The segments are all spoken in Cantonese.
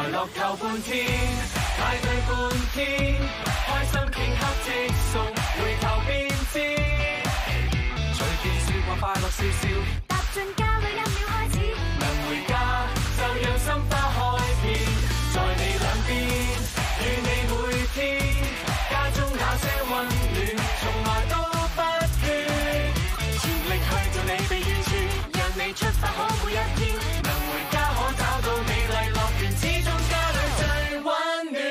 樂透半天，派對半天，開心頃刻即送，回頭便知。隨便說話快樂笑笑，踏進家裏1秒開始，能回家就讓心花開遍，在你兩邊，與你每天，家中那些溫暖，從來都不缺，全力去做你被遠處，讓你出發可每一天，能回家可找到美麗樂園，始終家裏最溫暖。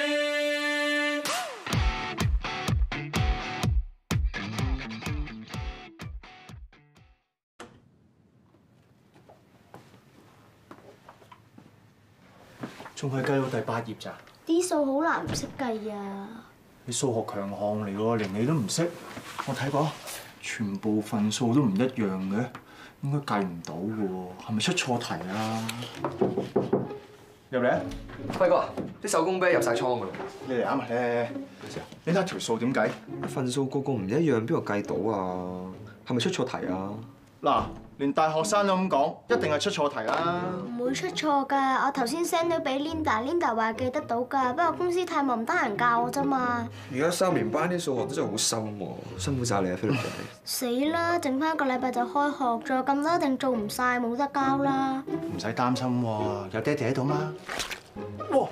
仲係計到第8頁咋？ 啲數好難唔識計啊！ 你數學強項嚟喎，連你都唔識。我睇過，全部份數都唔一樣嘅，應該計唔到嘅喎。係咪出錯題啊？入嚟啊！ 輝哥，啲手工啤入晒倉㗎啦。 你嚟啱啊！你睇下條數點計？ 份數個個唔一樣，邊度計到啊？係咪出錯題啊？ 嗱，連大學生都咁講，一定係出錯題啦。 唔會出錯㗎，我頭先 send 咗俾 Linda 話記得到㗎，不過公司太忙唔得閒教我啫嘛。 而家3年班啲數學都真係好深喎，辛苦晒你啊，菲律仔。 死啦！剩翻1個禮拜就開學，仲有咁多一定做唔晒，冇得交啦。 唔使擔心喎，有爹哋喺度嘛。哇！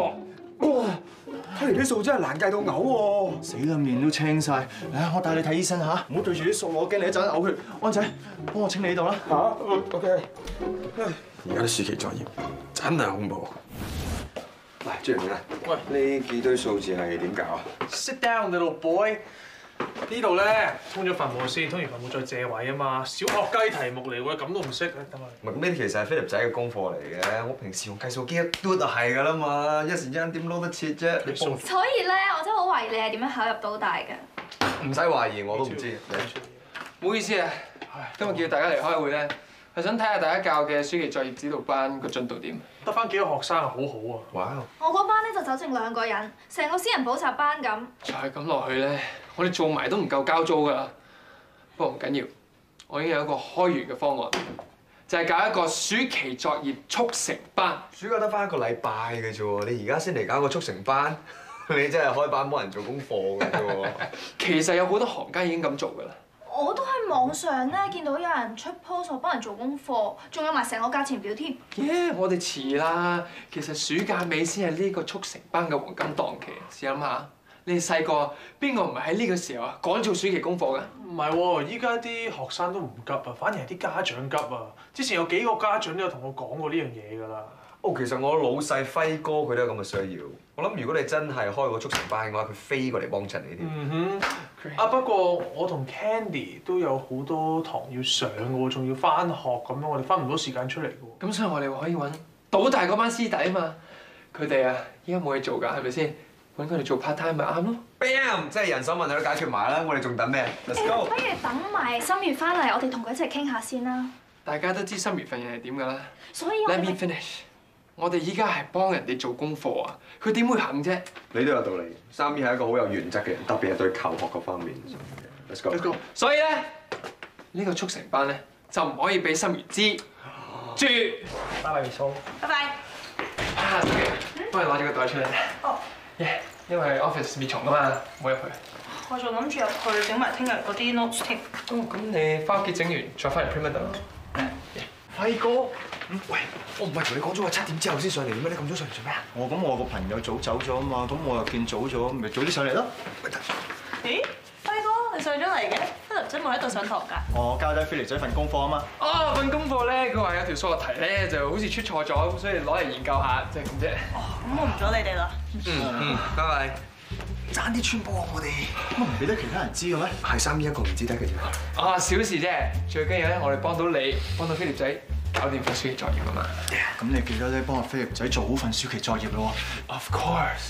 睇嚟啲數真係難計到嘔喎。 死啦，面都青晒。嚟，我帶你睇醫生嚇，唔好對住啲數，我驚你一陣嘔血。安仔，幫我清理呢度啦。嚇，OK。 而家啲暑期作業真係恐怖。喂，朱元啊，喂，呢幾堆數字係點搞啊 ？Sit down, little boy。呢度咧通咗份簿先，通完份簿再借位啊嘛。小學雞題目嚟喎，咁都唔識啊？等我。 唔係，呢啲其實係菲力仔嘅功課嚟嘅。我平時用計數機一嘟就係㗎啦嘛，一時之間點撈得切啫？你幫我。 所以咧，我真係好懷疑你係點樣考入到大嘅。 唔使懷疑，我都唔知。 唔好意思啊，今日叫大家嚟開會咧，係想睇下大家教嘅暑期作業指導班個進度點。 得翻幾個學生啊，好好啊！ 哇！ 我嗰班咧就走剩2個人，成個私人補習班咁。 再咁落去咧，我哋做埋都唔夠交租㗎啦。不過唔緊要，我已經有一個開源嘅方案，就係搞一個暑期作業速成班。 暑假得翻1個禮拜嘅啫喎，你而家先嚟搞個速成班，你真係開班幫人做功課㗎啫喎。 其實有好多行家已經咁做㗎啦。 我都喺網上咧見到有人出 post 話幫人做功課，仲有埋成個價錢表添。 我哋遲啦。其實暑假尾先係呢個速成班嘅黃金檔期。試諗下，你哋細個邊個唔係喺呢個時候啊趕做暑期功課㗎？ 唔係喎，依家啲學生都唔急啊，反而係啲家長急啊。之前有幾個家長都有同我講過呢樣嘢㗎啦。 哦，其實我老細輝哥佢都有咁嘅需要。我諗如果你真係開個速成班嘅話，佢飛過嚟幫襯你添。 啊不過我同 Candy 都有好多堂要上嘅喎，仲要翻學咁樣，我哋分唔到時間出嚟嘅喎。 咁所以我哋可以揾島大嗰班師弟啊嘛。佢哋啊依家冇嘢做㗎，係咪先？揾佢哋做 part time 咪啱咯。 Bam！ 即係人手問題都解決埋啦，我哋仲等咩 ？Let's go！ 不如等埋心月翻嚟，我哋同佢一齊傾下先啦。 大家都知心月份人係點㗎啦。 所以 Let me finish。我哋依家係幫人哋做功課啊，佢點會肯啫？ 你都有道理。3姨係一個好有原則嘅人，特別係對求學嗰方面。Let's go！ 所以咧，呢個速成班咧就唔可以俾心月知住。 拜拜，蘇。 拜拜。 啊，幫你攞咗個袋出嚟。 哦。 因為 office 滅蟲㗎嘛，冇入去。 我仲諗住入去整埋聽日嗰啲 notes 添。 哦，咁你翻屋企整完再翻嚟 print 得啦。 輝哥，喂，我唔係同你講咗話7點之後先上嚟嘅咩？你咁早上嚟做咩啊？ 咁我個朋友早走咗啊嘛，咁我又見早咗，咪早啲上嚟咯。 咦，輝哥，你上咗嚟嘅？菲力仔冇喺度上堂㗎？ 我交低菲力仔份功課啊嘛。 哦，份功課咧，佢話有條數學題咧，就好似出錯咗，所以攞嚟研究下，即係咁啫。 哦，咁我唔阻你哋啦。 拜拜。爭啲穿波我哋， 乜唔俾得其他人知嘅咩？ 係3姨一個唔知得嘅啫。 啊，小事啫，最緊要咧，我哋幫到你，幫到菲力仔搞掂份暑期作業啊嘛。 咁你記得咧幫阿菲力仔做好份暑期作業咯。 Of course。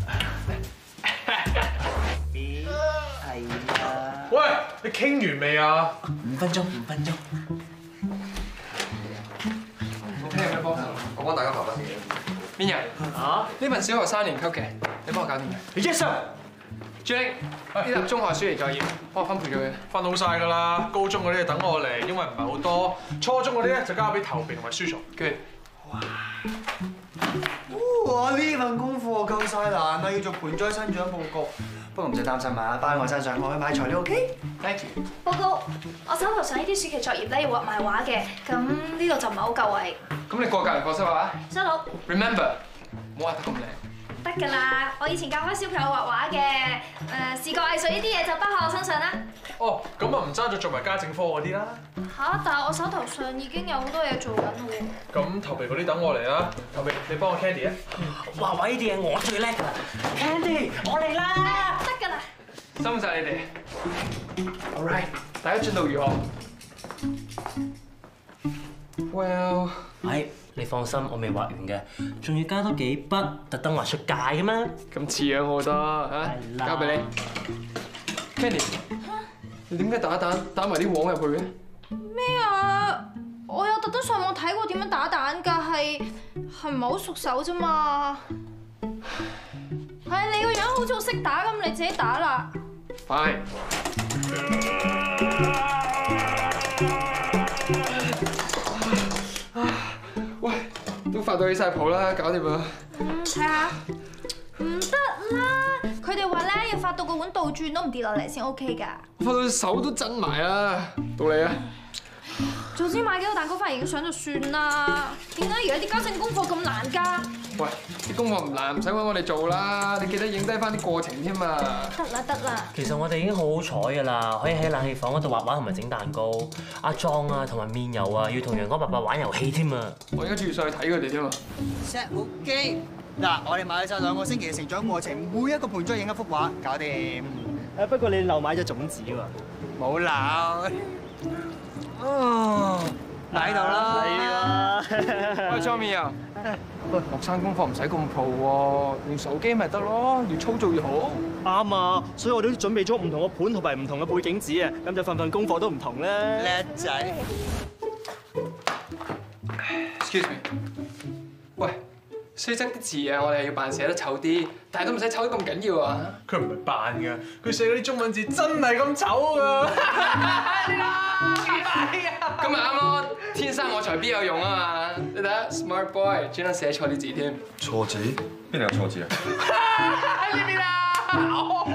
係啊。喂，你傾完未啊 ？5分鐘。 聽日有咩幫手？ 我幫大家排翻嘢。 邊人？呢份小學3年級嘅，你幫我搞掂佢。 Yes sir。 朱玲，呢沓中學暑期作業，幫我分配咗佢。 分好晒㗎啦，高中嗰啲就等我嚟，因為唔係好多。初中嗰啲咧就交俾投屏同埋書蟲。 Good。 哇！ 晒難啦，要做盆栽生長報告。不過唔使擔心啊，包喺我身上，我去買材料 ，OK？Thank you。 報告，我手頭上呢啲暑期作業咧要畫埋畫嘅，咁呢度就唔係好夠位。 咁你過隔離課室畫啊？ 收到。 Remember， 唔好畫得咁靚。 得㗎啦，我以前教開小朋友畫畫嘅，視覺藝術呢啲嘢就包喺我身上啦。 哦，咁啊唔爭再做埋家政科嗰啲啦。 嚇！但係我手頭上已經有好多嘢做緊喎。 咁頭皮嗰啲等我嚟啦，頭皮你幫我 Candy 啊。 畫畫呢啲嘢我最叻㗎啦 ，Candy 我嚟啦！ 得㗎啦。 辛苦曬你哋。All right， 大家進度如何 ？Well， 你放心，我未畫完嘅，仲要加多幾筆，特登畫出界㗎嘛。 咁似樣好多嚇，交俾你。Candy， 你點解打埋啲黃入去嘅？ 咩啊？我有特登上網睇過點樣打蛋㗎，係唔係好熟手啫嘛？係你個樣好似好識打咁，你自己打啦。 快！喂，都發到起晒譜啦，搞掂啦。 睇下，唔得啦！佢哋話咧要發到個碗倒轉都唔跌落嚟先 OK 㗎。 發到隻手都震埋啊！到你啊！ 早知買幾個蛋糕翻嚟影相就算啦。點解而家啲家政功課咁難㗎？ 喂，啲功課唔難，唔使揾我哋做啦。你記得影低翻啲過程添啊！ 得啦得啦。 其實我哋已經好好彩㗎啦，可以喺冷氣房嗰度畫畫同埋整蛋糕。阿莊啊同埋面油啊要同陽光爸爸玩遊戲添啊！ 我而家仲要上去睇佢哋添啊 ！set 好機。嗱，我哋買晒2個星期嘅成長過程，每一個盆栽影一幅畫，搞掂。 不過你漏買咗種子喎。 冇漏。哦，喺度啦。 係啊。 喂，莊面油。喂，學生功課唔使咁 pro 喎，用手機咪得咯，越粗糙越好。 啱啊，所以我哋都準備咗唔同嘅盤同埋唔同嘅背景紙啊，咁就份功課都唔同啦。 叻仔。 Excuse me。喂。雖則啲字啊，我哋要扮寫得醜啲，但係都唔使醜得咁緊要啊！ 佢唔係扮㗎，佢寫嗰啲中文字真係咁醜㗎！ 咁咪啱咯，天生我材必有用啊嘛！你睇下 ，smart boy 專登寫錯啲字添。 錯字？邊度有錯字啊？ 喺呢邊啊！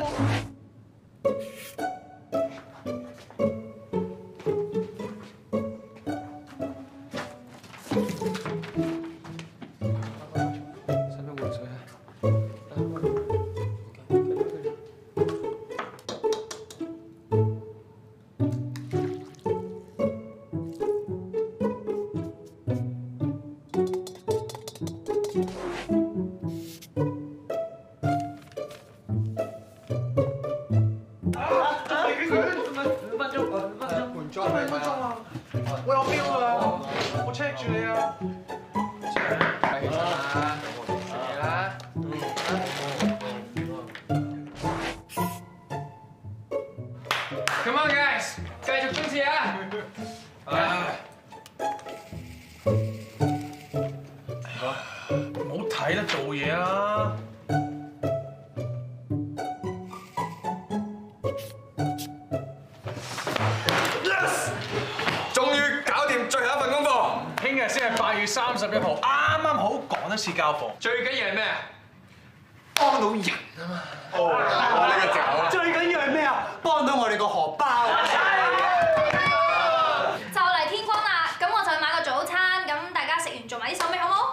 喂，我標啊！我 check 住你啊！ 係啦，嚟啦！Come on guys， 繼續衝刺啊！ 唔好睇啦，做嘢啊！聽日先係8月31號，啱啱好趕得切交課。 最緊要係咩啊？幫到人啊嘛！ 我呢個正。最緊要係咩啊？幫到我哋個荷包啊！ 就嚟天光啦，咁我就去買個早餐，咁大家食完做埋啲手尾好冇？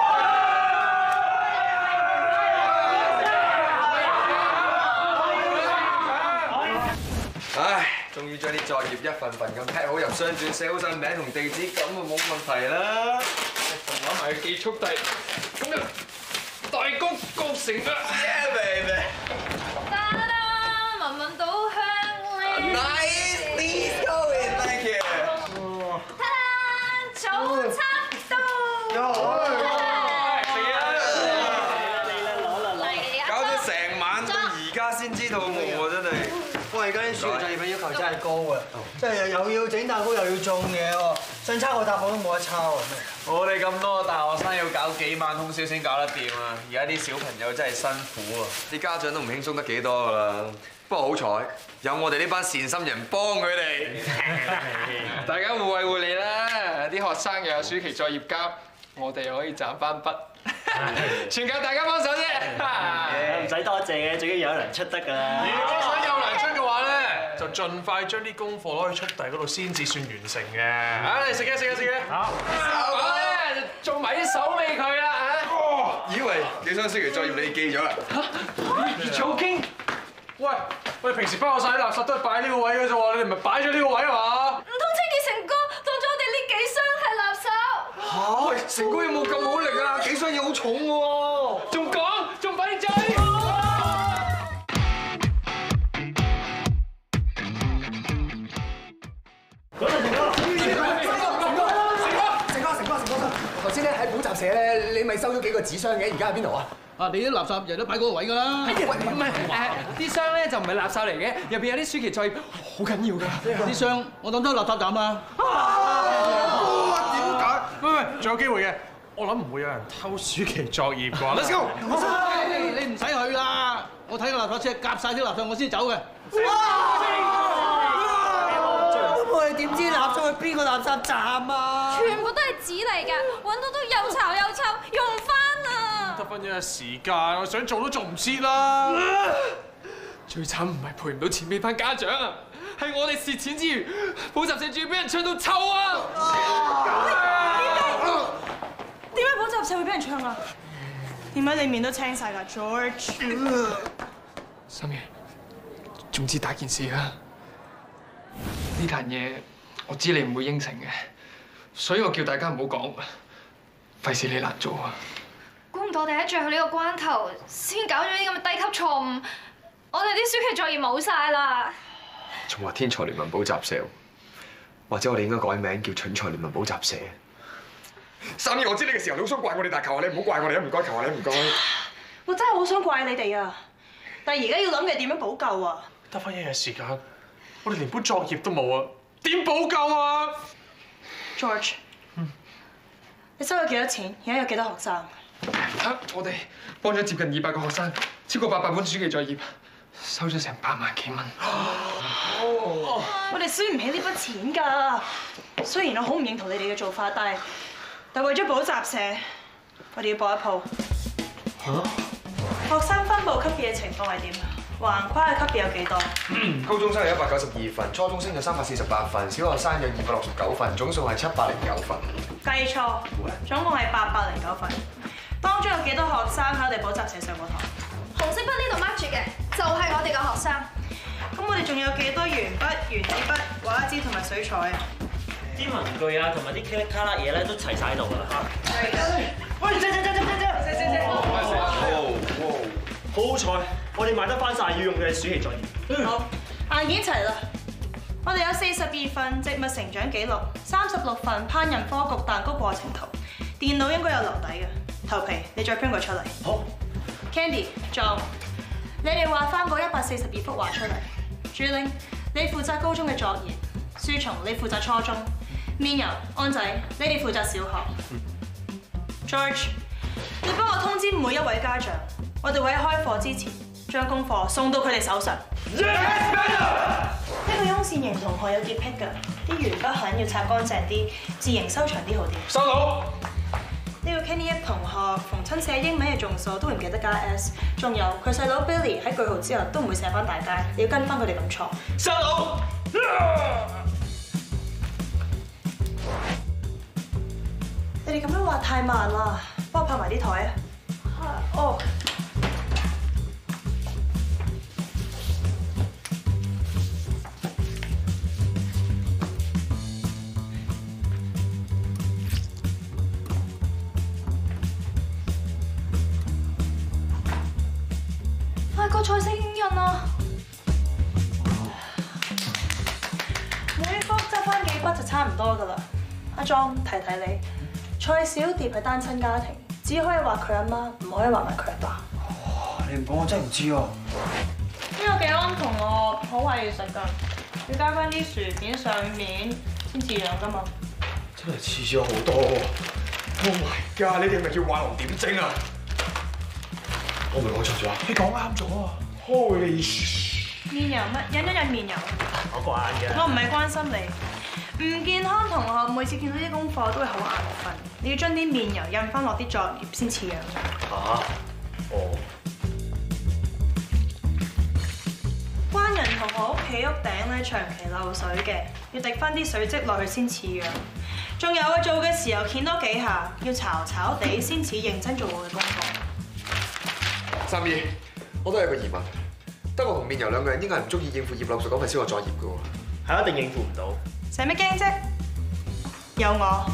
唉，終於將啲作業一份份咁批好入箱轉，寫好晒名同地址，咁就冇問題啦。 攞埋記速遞，咁就大功告成啦 Yeah baby！ 得啦，聞聞到香咧。 Nice，please go in，thank you。 得啦，早餐到。 搞咗成晚到而家先知道喎，真係。 喂，而家啲暑期作業嘅要求真係高啊！即係又要整蛋糕又要種嘢喎，想抄個答案都冇得抄啊！ 我哋咁多大學生要搞幾晚通宵先搞得掂啊！而家啲小朋友真係辛苦啊！ 啲家長都唔輕鬆得幾多㗎啦。不過好彩有我哋呢班善心人幫佢哋。 大家互惠互利啦！啲學生又有暑期作業交，我哋又可以賺翻筆，全靠大家幫手啫。 唔使多謝嘅，最緊要有糧出得㗎啦。 如果想有糧出嘅話咧，就盡快將啲功課攞去速遞嗰度先至算完成嘅。嚟食嘅。好。 做埋啲手尾佢啦以為幾箱暑期作業你記咗啦？ 越早傾。 喂，我哋平時包晒啲垃圾都係擺呢個位嘅啫喎，你哋唔係擺咗呢個位啊嘛？ 唔通清潔成哥當咗我哋呢幾箱係垃圾？ 喂，成哥有冇咁好力啊？幾箱嘢好重喎！ 仲快啲追！ 頭先咧喺補習社咧，你咪收咗幾個紙箱嘅，而家喺邊度啊？ 啊！你啲垃圾日日都擺嗰個位㗎啦。 唔係啲箱咧就唔係垃圾嚟嘅，入邊有啲暑期作業好緊要㗎。 啲箱我當咗垃圾站啦。 點解？喂，仲有機會嘅。我諗唔會有人偷暑期作業啩。Let's go！ 你唔使去啦，我睇個垃圾車夾晒啲垃圾，我先走嘅。 我哋點知垃圾去邊個垃圾站啊？ 全部都係紙嚟㗎，揾到都又巢又臭，用唔翻啊！ 得翻一日時間，我想做都做唔切啦。 最慘唔係賠唔到錢俾班家長啊，係我哋蝕錢之餘，補習社仲要俾人唱到臭啊！ 點解補習社會俾人唱啊？點解你面都青晒㗎 ，George？ 心怡，總之大件事啦。呢壇嘢我知你唔會應承嘅，所以我叫大家唔好講，費事你難做啊！ 估唔到我哋喺最後呢個關頭先搞咗啲咁嘅低級錯誤，我哋啲暑期作業冇晒啦！ 仲話天才聯盟補習社，或者我哋應該改名叫蠢材聯盟補習社。三姨，我知你嘅時候你好想怪我哋，但求下你唔好怪我哋啊！唔該，求下你唔該。 我真係好想怪你哋啊！但係而家要諗嘅係點樣補救啊？ 得翻一日時間，我哋連本作業都冇啊！點補救啊 ？George，你收咗幾多錢？而家有幾多學生？ 我哋幫咗接近200個學生，超過800本暑期作業，收咗成8萬幾蚊。 我哋輸唔起呢筆錢㗎。雖然我好唔認同你哋嘅做法，但為咗補習社，我哋要搏一鋪。學生分佈級別嘅情況係點啊？橫跨嘅級別有幾多？ 高中生有192份，初中生有348份，小學生有269份，總數係709份。 計錯，總共係809份。當中有幾多學生喺我哋補習社上過堂？ 紅色筆呢度 mark 住嘅，就係我哋嘅學生。 咁我哋仲有幾多鉛筆、原子筆、畫紙同埋水彩啊？ 啲文具啊，同埋啲噼里卡啦嘢咧都齊晒喺度㗎啦。 喂，借！好彩，我哋買得翻晒要用嘅暑期作業。 好，硬件齊啦。我哋有42份植物成長記錄，36份烹飪科焗蛋糕過程圖，電腦應該有留底嘅。頭皮，你再 print 個出嚟。 好。 Candy、John，你哋畫翻嗰142幅畫出嚟。朱玲，你負責高中嘅作業。書蟲，你負責初中。面油、安仔，你哋負責小學。George，你幫我通知每一位家長，我哋會喺開課之前將功課送到佢哋手上。呢個雍善瑩同學有潔癖㗎，啲鉛筆痕要擦乾淨啲，字形修長啲好啲。 收到。 呢個 Kenny 一同學逢親寫英文嘅眾數都唔記得加 S， 仲有佢細佬 Billy 喺句號之後都唔會寫翻大街，你要跟翻佢哋咁錯。 收到。 你哋咁樣畫太慢啦，幫我拍埋啲台啊！哦。 快個彩色影印啊！ 每幅執翻幾筆就差唔多噶啦。阿莊提提你。蔡小蝶係單親家庭，只可以畫佢阿媽，唔可以畫埋佢阿爸。 你唔講我真係唔知喎。 呢個技安同學好為食㗎，要加翻啲薯片上面先似樣㗎嘛。 真係似咗好多喎 ！Oh my god！呢啲咪叫畫龍點睛啊！我咪講錯咗， 你講啱咗啊 ！Holy shit！ 面油乜？印一印面油。 我慣嘅。 我唔係關心你。唔健康同學每次見到啲功課都會好眼瞓，你要將啲面油印翻落啲作業先似樣㗎。 哦。 班人同學屋企屋頂咧長期漏水嘅，要滴翻啲水漬落去先似樣。仲有啊，做嘅時候掀多幾下，要嘈嘈地先似認真做我嘅功課。 三姨，我都有個疑問，得我同面油兩個人應該係唔中意應付葉劉淑嗰份小學作業嘅喎。 係一定應付唔到。 使乜驚啫？有我。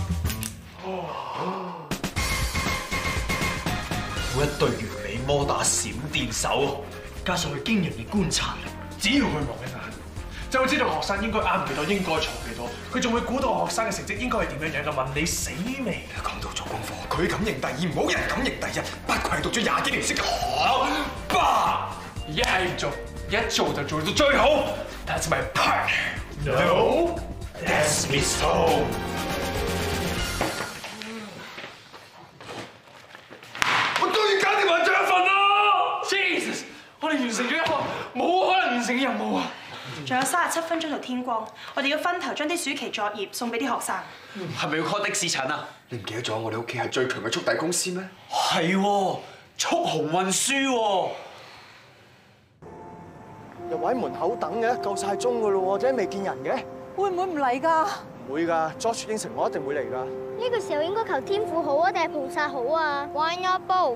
一對完美摩打閃電手，加上佢驚人嘅觀察力， 只要佢望一眼，就會知道學生應該啱幾多，應該錯幾多。佢仲會估到學生嘅成績應該係點樣樣嘅。問你死未？ 講到做功課，佢敢認第二，冇人敢認第一，不愧係讀咗20幾年書嘅學霸。 一係唔做，一做就做到最好。That's my part. No, that's me so. 我終於搞掂埋獎份啦 ！Jesus， 我哋完成咗一個冇可能完成嘅任務啊！ 仲有37分鐘到天光，我哋要分頭將啲暑期作業送俾啲學生。 係咪要 call 的士診啊？ 你唔記得咗我哋屋企係最強嘅速遞公司咩？ 係喎，速紅運輸喎。 又喺門口等嘅，夠晒鐘噶咯喎，點解未見人嘅？ 會唔會唔嚟㗎？ 唔會㗎 ，George 應承我一定會嚟㗎。 呢個時候應該求天父好啊，定係菩薩好啊 ？Why not both？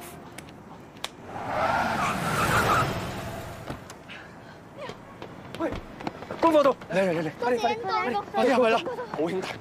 喂，功課到，嚟，快啲，快啲入去啦，好兄弟。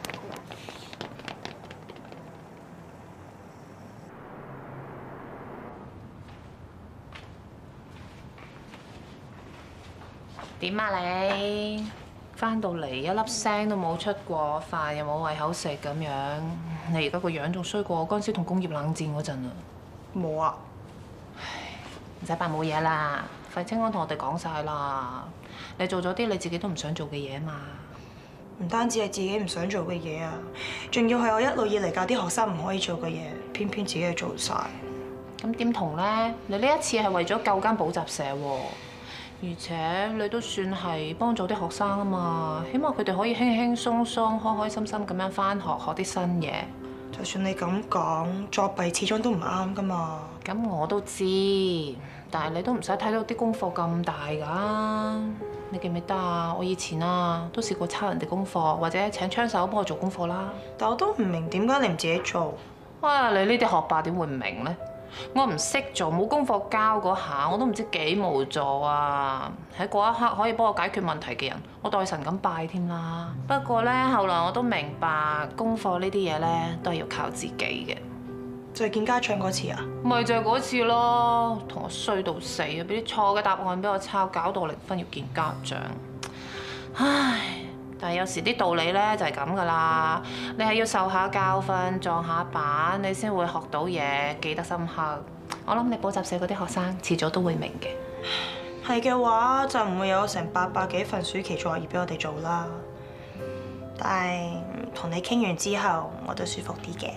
點啊你？翻到嚟一粒聲都冇出過，飯又冇胃口食咁樣，你而家個樣仲衰過我嗰陣時同工業冷戰嗰陣啊！ 冇啊！ 唔使扮冇嘢啦，費清安同我哋講晒啦，你做咗啲你自己都唔想做嘅嘢嘛。 唔單止係自己唔想做嘅嘢啊，仲要係我一路以嚟教啲學生唔可以做嘅嘢，偏偏自己係做晒。 咁點同咧？你呢一次係為咗救間補習社喎。而且你都算係幫咗啲學生啊嘛，起碼佢哋可以輕輕鬆鬆、開開心心咁樣返學學啲新嘢。 就算你咁講，作弊始終都唔啱噶嘛。 咁我都知，但係你都唔使睇到啲功課咁大㗎。你記唔記得啊？我以前啊都試過抄人哋功課，或者請槍手幫我做功課啦。 但我都唔明點解你唔自己做？ 哇！你呢啲學霸點會唔明呢？我唔識做，冇功課交嗰下，我都唔知幾無助啊！喺嗰一刻可以幫我解決問題嘅人，我代神咁拜添啦。不過咧，後來我都明白功課呢啲嘢咧，都係要靠自己嘅。 就係見家長嗰次啊？ 咪就係嗰次咯，同我衰到死啊！俾啲錯嘅答案俾我抄，搞到我零分要見家長。唉！但係有時啲道理咧就係咁噶啦，你係要受下教訓、撞下板，你先會學到嘢，記得深刻。我諗你補習社嗰啲學生遲早都會明嘅。 係嘅話，就唔會有成800幾份暑期作業俾我哋做啦。但係同你傾完之後，我都舒服啲嘅。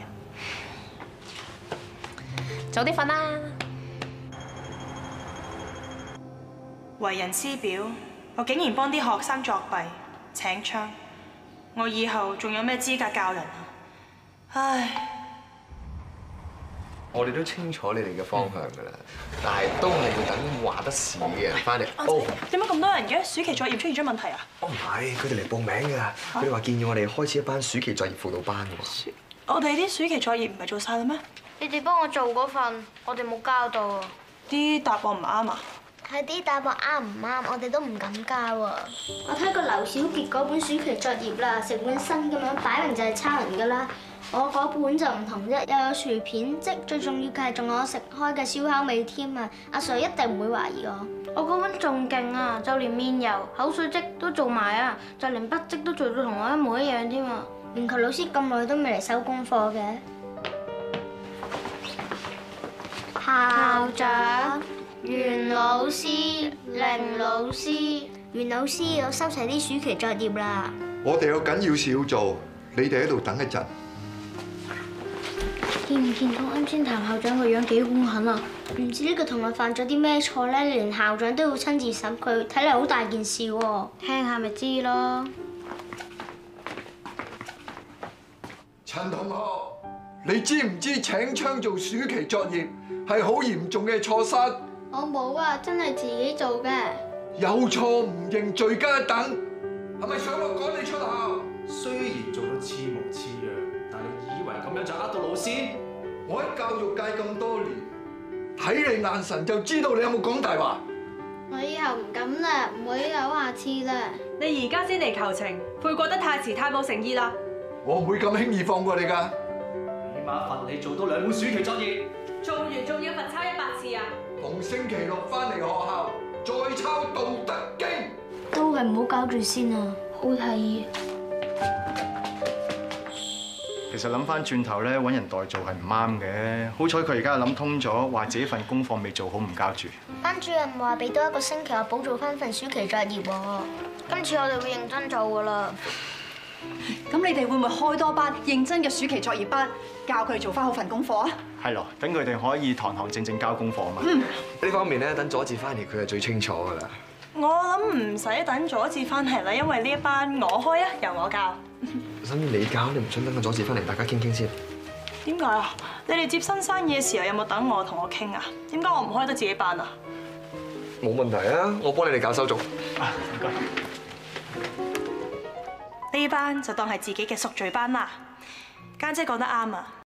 早啲瞓啦！ 為人師表，我竟然幫啲學生作弊。請槍，我以後仲有咩資格教人啊？唉， 我哋都清楚你哋嘅方向㗎啦，但係都係要等話得事嘅人翻嚟。哦， 點解咁多人嘅？暑期作業出現咗問題啊？ 哦，唔係，佢哋嚟報名㗎。佢哋話建議我哋開始一班暑期作業輔導班喎。 我哋啲暑期作業唔係做晒啦咩？ 你哋幫我做嗰份，我哋冇交到啊！ 啲答案唔啱啊！ 係啲答案啱唔啱，我哋都唔敢交啊！我睇過劉小傑嗰本暑期作業啦，成本新咁樣，擺明就係抄人噶啦。我嗰本就唔同啫，又有薯片漬，最重要嘅係仲有我食開嘅燒烤味添啊！阿 Sir 一定唔會懷疑我。我嗰本仲勁啊，就連面油、口水漬都做埋啊，就連筆漬都做到同我一模一樣添啊！連佢老師咁耐都未嚟收功課嘅。校長。袁老師、凌老師，袁老師，我收齊啲暑期作業啦。 我哋有緊要事要做，你哋喺度等一陣。 見唔見到啱先譚校長個樣幾兇狠啊？唔知呢個同學犯咗啲咩錯咧？連校長都要親自審佢，睇嚟好大件事喎。聽下咪知咯。 陳同學，你知唔知請槍做暑期作業係好嚴重嘅錯失？ 我冇啊，真係自己做嘅。 有錯唔認罪加一等，係咪想我趕你出校？ 雖然做到似模似樣，但你以為咁樣就呃到老師？ 我喺教育界咁多年，睇你眼神就知道你有冇講大話。 我以後唔敢啦，唔會有下次啦。 你而家先嚟求情，悔過得太遲，太冇誠意啦。 我唔會咁輕易放過你㗎。 起碼罰你做多2本暑期作業。 做完仲要罰抄100次啊！ 逢星期六翻嚟學校再抄《道德經》。 都係唔好搞住先啊，好提議。 其實諗翻轉頭咧，揾人代做係唔啱嘅。好彩佢而家諗通咗，話自己份功課未做好唔交住。 班主任話俾多1個星期我補做翻份暑期作業喎。今次我哋會認真做噶啦。 咁你哋會唔會開多班認真嘅暑期作業班，教佢哋做翻好份功課啊？ 係咯，等佢哋可以堂堂正正交功課啊嘛。 呢方面咧，等佐治翻嚟佢係最清楚噶啦。 我諗唔使等佐治翻嚟啦，因為呢一班我開啊，由我教。 甚至你教，你唔想等個佐治翻嚟，大家傾傾先？ 點解啊？你哋接新生意嘅時候有冇等我同我傾啊？點解我唔開得自己班啊？ 冇問題啊，我幫你哋搞手續。 唔該。 呢班就當係自己嘅贖罪班啦。家姐講得啱啊！